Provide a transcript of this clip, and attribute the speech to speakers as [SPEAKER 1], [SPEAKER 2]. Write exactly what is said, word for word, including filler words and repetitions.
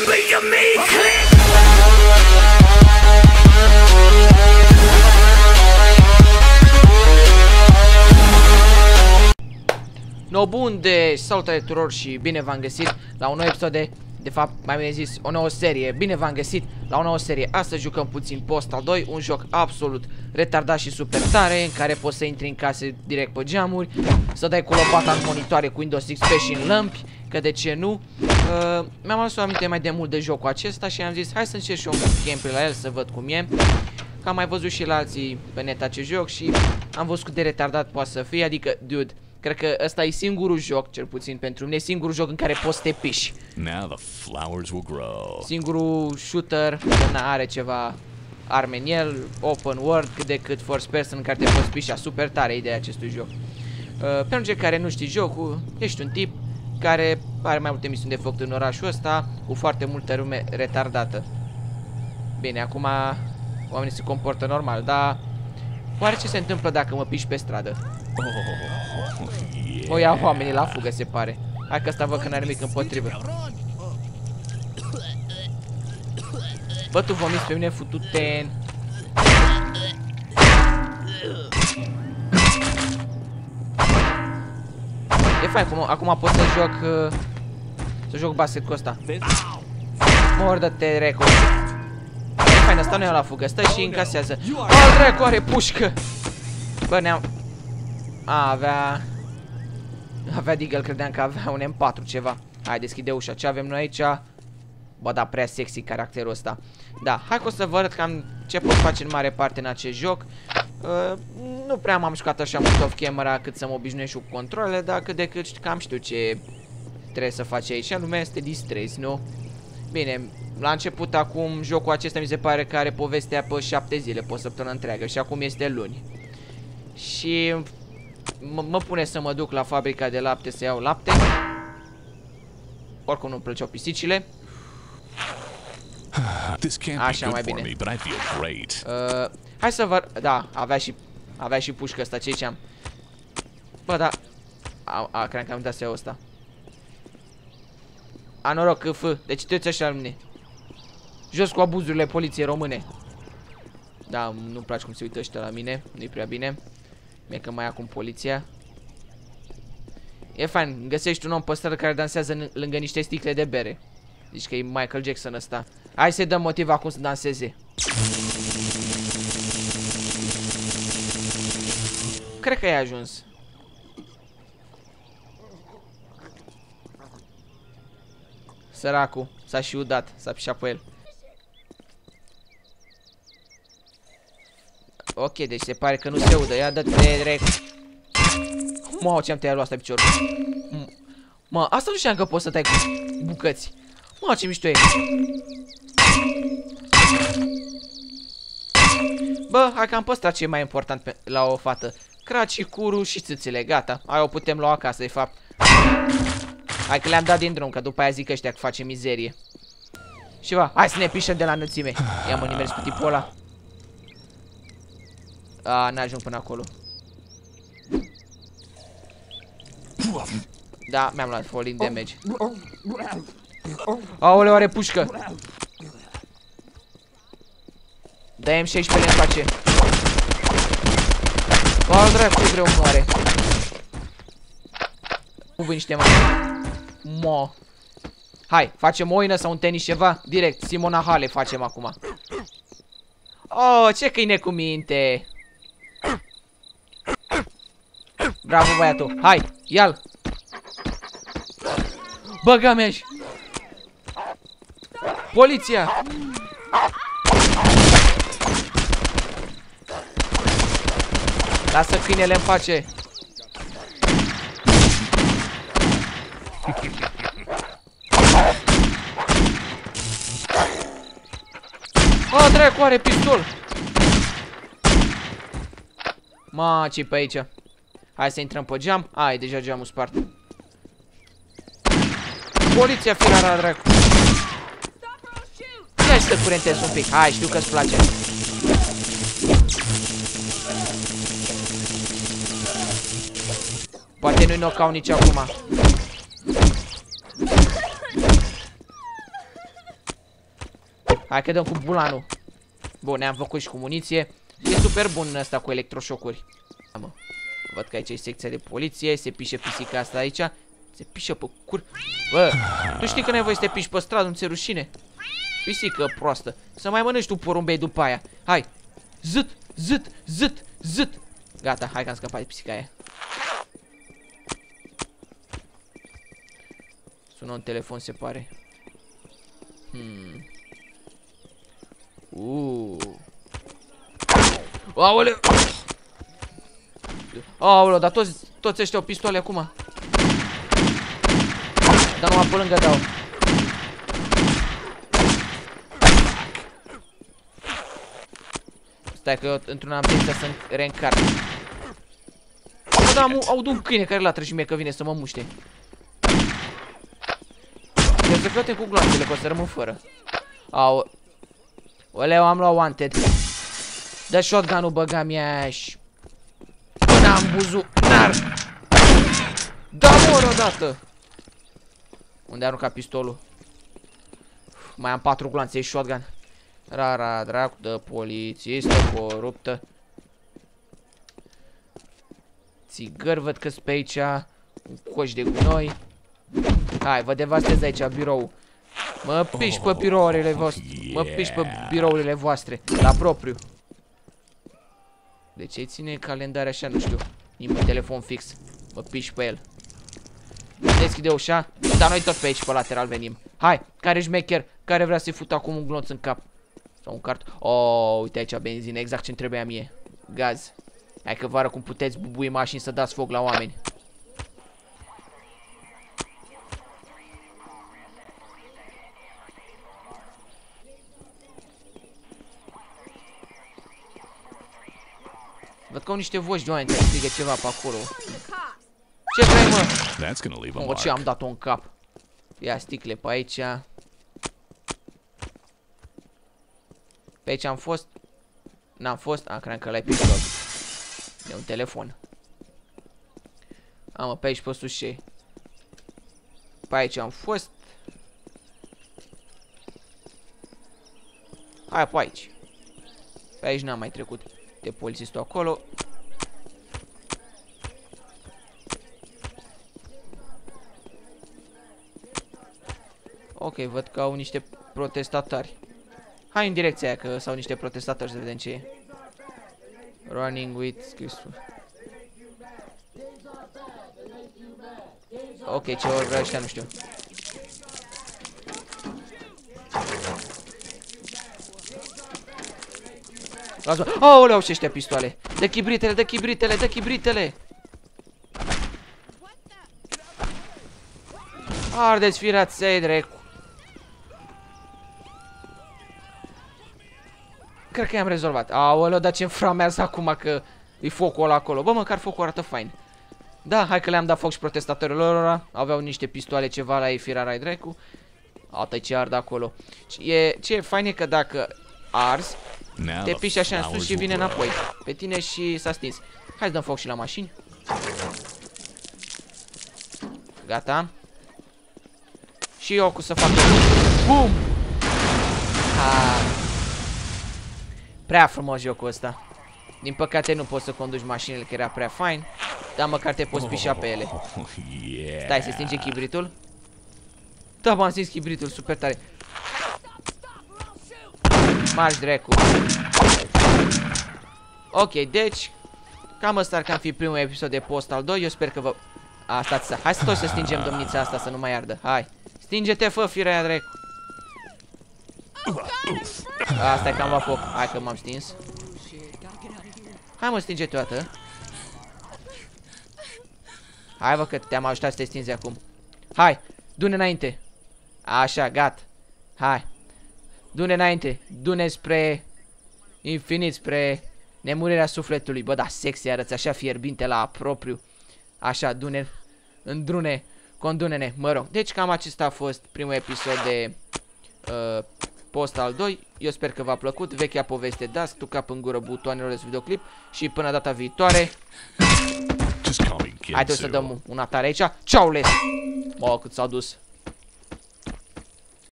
[SPEAKER 1] No, bun, de salutare tuturor și bine v-am găsit la un nou episod de, de fapt, mai bine zis, o nouă serie. Bine v-am găsit la o nouă serie. Astăzi jucăm puțin Postal doi, un joc absolut retardat și super tare, în care poți să intri în case direct pe geamuri, să dai cu lopata în monitoare cu Windows X P și în lămpi, că de ce nu. Uh, Mi-am adus aminte mai de mult de jocul acesta și am zis, hai să încerc și eu un gameplay la el să văd cum e. Că am mai văzut și la alții pe net acest joc și am văzut cât de retardat poate să fie, adică, dude, cred că ăsta e singurul joc, cel puțin pentru mine, singurul joc în care poți să te piși. Singurul shooter, că n-are ceva arme în el, open world, cât de cât first person în care te poți pișa. Super tare ideea acestui joc. Uh, pentru cei care nu știi jocul, ești un tip care are mai multe misiuni de făcut în orașul ăsta, cu foarte multă lume retardată. Bine, acum oamenii se comportă normal, dar oare ce se întâmplă dacă mă piși pe stradă? O ia oamenii la fugă, se pare. Hai că ăsta văd că n-are nimic împotrivă. Bă, tu vomiți pe mine, fututen. E fain, acum, acum pot să joc uh, Să joc basket cu ăsta. Mordă-te, reco. E fain, ăsta nu ia la fugă, stă și încasează. Al reco are pușcă. Bă, ne-am... A, avea... Avea Deagle, credeam că avea un M patru ceva. Hai, deschide ușa, ce avem noi aici? Bă, da, prea sexy caracterul ăsta. Da, hai că o să vă arăt cam ce pot face în mare parte în acest joc. uh, Nu prea m-am jucat așa mult off camera cât să mă obișnuiesc și cu controlele, dar cât de cât cam știu ce trebuie să faci aici. Lumea este distress, nu? Bine, la început acum jocul acesta mi se pare că are povestea pe șapte zile, pe o săptămână întreagă, și acum este luni. Și mă pune să mă duc la fabrica de lapte să iau lapte. Oricum nu-mi plăceau pisicile. Așa, mai bine. uh, Hai să vă... Da, avea și Avea și pușcă ăsta, ce ziceam. Bă, da. A, a cred că am dat să iau ăsta. A, noroc, că f. Deci te uiți așa la mine. Jos cu abuzurile poliției române. Da, nu-mi place cum se uită ăștia la mine. Nu-i prea bine. Mie că mai acum poliția. E fain, găsești un om pe stradă care dansează lângă niște sticle de bere. Zici că e Michael Jackson ăsta. Hai să-i dăm motiv acum să danseze. Cred că ai ajuns. Săracul, s-a și udat, s-a pișat pe el. Ok, deci se pare că nu se udă. Ia dă-te direct. Mă, ce-am tăiat lui asta piciorul. Mă, asta nu știam că poți să tai cu bucăți. Mă, ce mișto e. Bă, hai că am păstrat ce e mai important pe, la o fată. Craci, curul și țâțele, gata. Hai, o putem lua acasă, de fapt. Hai că le-am dat din drum, că după aia zic ăștia că face mizerie. Și va, hai să ne pișăm de la înălțime. Ia mă nimeri pe tipul ăla. A, n-ajung până acolo. Da, mi-am luat falling damage. Aoleu, are pușcă. Da, M șaisprezece le face. Bă, dracu, ce greu moare. Nu vând niște mani. Mo. Hai, facem o oină sau un tenis ceva? Direct, Simona Hale facem acum. Oh, ce câine cu minte. Bravo, băiatul. Hai, ia-l. Băga-mi-aș. Poliția. Lasă câinele în pace. A, dracu, are pistol. Ma, ce pe aici? Hai să intrăm pe geam. A, e deja geamul spart. Poliția firara, dracu. Ia și să curentezi un pic. Hai, știu că-ți place. Poate nu-i knockout nici acum. Hai că dăm cu bulanul. Bun, ne-am făcut și cu muniție. E super bun ăsta cu electroșocuri. Mă. Văd că aici e secția de poliție. Se pișe pisica asta aici. Se pișe pe cur. Bă, tu știi că n-ai voie să te piși pe stradă, nu ți-e rușine? Pisică proastă. Să mai mănânci tu porumbei după aia. Hai. Zât, zât, zât, zât. Gata, hai că am scăpat de pisica aia. Sună un telefon, se pare. Hmm. Uuu. Aoleu. Aoleu, dar toți, toți ăștia au pistoale acum. Dar numai pe lângă dau. Stai că eu într-una am venit să reîncarc. Bă, da, aud un câine care latră și mie că vine să mă muște. Trebuie să flote cu gloanțele, că o să rămân fără. Au. Oleu, am luat wanted. Dă shotgun-ul, băga mea și... Până am buzunar. Da, mor odată. Unde a aruncat pistolul? Mai am patru gloanțe și shotgun. Rara, dracu de polițistă coruptă. Țigări văd că-s pe aici. Un coș de gunoi. Hai, vă devastez aici birou. Mă piși pe birourile voastre. Mă piși pe birourile voastre. La propriu. De ce ține calendar așa? Nu știu. Nimeni telefon fix. Mă piși pe el. Deschide ușa. Dar noi tot pe aici, pe lateral venim. Hai, care șmecher? Care vrea să-i fut acum un glonț în cap? Sau un cart. Oh, uite aici benzină, exact ce-mi trebuia mie. Gaz. Hai că vă arăt cum puteți bubui mașini să dați foc la oameni. Văd că au niște voci de oameni care strigă ceva pe acolo. Ce vrei, mă? O, ce am dat-o în cap. Ia sticle pe aici. Pe aici am fost. N-am fost. A, cred că l-ai pistol. E un telefon. Am, pe aici pe sus și. Pe aici am fost. Hai pe aici. Pe aici n-am mai trecut. De polițistul acolo. Ok, văd că au niște protestatari. Hai în direcția aia, că s-au niște protestatori, să vedem ce e. Running with... Ok, ce ori vrea ăștia, nu știu. Aoleu, și ăștia pistoale. Dă chibritele, dă chibritele, dă chibritele. Ardeți firați-ai, dracu. Cred că i-am rezolvat. Aoleu, dar ce-mi framează acum că e focul ăla acolo. Bă, măcar focul arată fain. Da, hai că le-am dat foc și protestatorilor ăla. Aveau niște pistoale ceva la ei, firarai dracu. Ată ce ard acolo. E, ce e fain e că dacă arzi, te piși așa în sus și vine înapoi pe tine și s-a stins. Hai să dăm foc și la mașini. Gata. Și eu cu să fac bum! Ha. Prea frumos jocul ăsta. Din păcate nu poți să conduci mașinile, că era prea fain. Dar măcar te poți pișa pe ele. Stai, se stinge chibritul. Da, m-am stins chibritul, super tare. Marș dracu. Ok, deci cam ăsta ar cam fi primul episod de Postal doi. Eu sper că vă... A, stați să... Hai să toți să stingem domnița asta, să nu mai ardă. Hai, stinge-te, fă, firea aia dracu. Asta e cam la foc. Hai că m-am stins. Hai mă, stinge toată. Hai bă, că te-am ajutat să te stinzi acum. Hai, du-ne înainte. Așa, gata. Hai. Du-ne înainte. Du-ne spre infinit, spre nemurirea sufletului. Bă, da, sexy arăți așa fierbinte la propriu. Așa, du-ne. Îndrune. Condune-ne, mă rog. Deci cam acesta a fost primul episod de uh, Postal doi. Eu sper că v-a plăcut. Vechea poveste Dusk, tu cap în gură butoanelor de videoclip. Și până data viitoare. Haideți să dăm un atare aici. Ciao, les! Mă, cât s-au dus.